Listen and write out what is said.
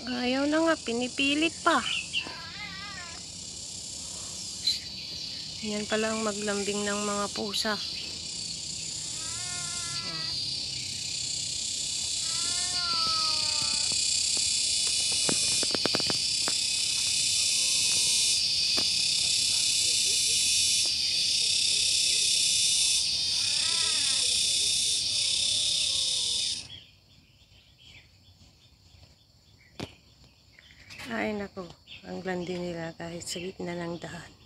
Ayaw na nga, pinipilit pa. Yan pala ang maglambing ng mga pusa. Ay nako, ang landi nila kahit sa gitna ng daan.